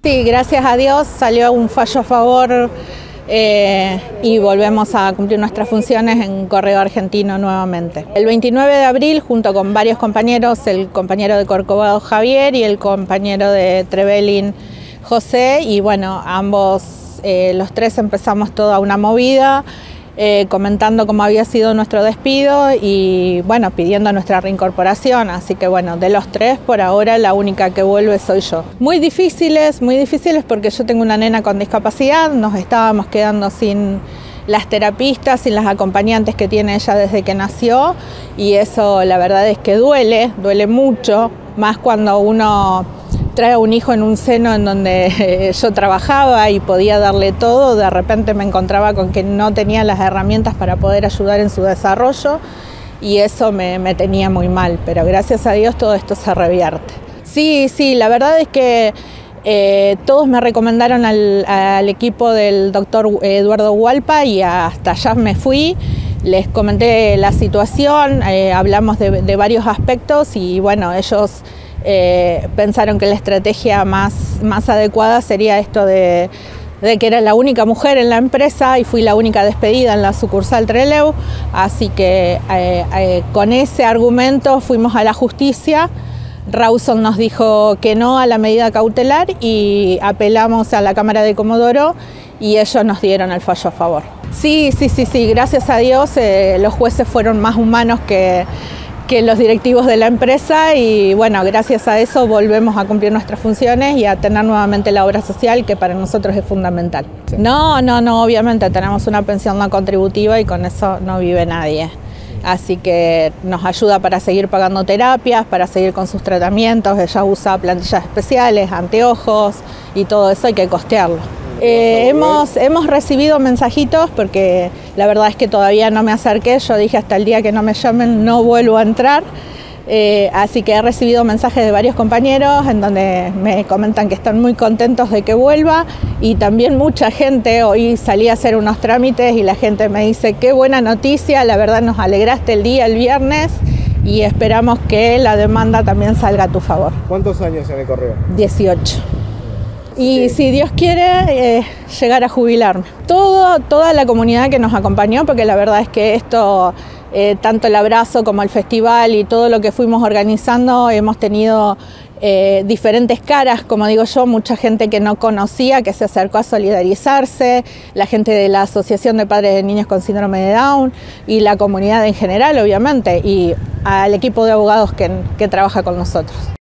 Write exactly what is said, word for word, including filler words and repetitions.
Sí, gracias a Dios salió un fallo a favor eh, y volvemos a cumplir nuestras funciones en Correo Argentino nuevamente. El veintinueve de abril, junto con varios compañeros, el compañero de Corcovado Javier y el compañero de Trevelin José, y bueno, ambos, eh, los tres empezamos toda una movida, Eh, comentando cómo había sido nuestro despido y bueno, pidiendo nuestra reincorporación. Así que bueno, de los tres por ahora la única que vuelve soy yo. Muy difíciles, muy difíciles porque yo tengo una nena con discapacidad, nos estábamos quedando sin las terapistas, sin las acompañantes que tiene ella desde que nació, y eso la verdad es que duele, duele mucho, más cuando uno trae a un hijo en un seno en donde yo trabajaba y podía darle todo. De repente me encontraba con que no tenía las herramientas para poder ayudar en su desarrollo, y eso me, me tenía muy mal, pero gracias a Dios todo esto se revierte. Sí, sí, la verdad es que eh, todos me recomendaron al, al equipo del doctor Eduardo Hualpa y hasta allá me fui. Les comenté la situación, eh, hablamos de, de varios aspectos y bueno, ellos Eh, pensaron que la estrategia más, más adecuada sería esto de, de que era la única mujer en la empresa y fui la única despedida en la sucursal Trelew, así que eh, eh, con ese argumento fuimos a la justicia. Rawson nos dijo que no a la medida cautelar y apelamos a la Cámara de Comodoro y ellos nos dieron el fallo a favor. Sí, sí, sí, sí, gracias a Dios eh, los jueces fueron más humanos que que los directivos de la empresa, y bueno, gracias a eso volvemos a cumplir nuestras funciones y a tener nuevamente la obra social, que para nosotros es fundamental. Sí. No, no, no, obviamente tenemos una pensión no contributiva y con eso no vive nadie. Así que nos ayuda para seguir pagando terapias, para seguir con sus tratamientos. Ella usa plantillas especiales, anteojos y todo eso hay que costearlo. Eh, hemos, hemos recibido mensajitos porque la verdad es que todavía no me acerqué. Yo dije hasta el día que no me llamen no vuelvo a entrar. Eh, así que he recibido mensajes de varios compañeros en donde me comentan que están muy contentos de que vuelva, y también mucha gente. Hoy salí a hacer unos trámites y la gente me dice qué buena noticia, la verdad nos alegraste el día el viernes y esperamos que la demanda también salga a tu favor. ¿Cuántos años en el correo? dieciocho. Y si Dios quiere, eh, llegar a jubilarme. Todo, toda la comunidad que nos acompañó, porque la verdad es que esto, eh, tanto el abrazo como el festival y todo lo que fuimos organizando, hemos tenido eh, diferentes caras, como digo yo, mucha gente que no conocía, que se acercó a solidarizarse, la gente de la Asociación de Padres de Niños con Síndrome de Down y la comunidad en general, obviamente, y al equipo de abogados que, que trabaja con nosotros.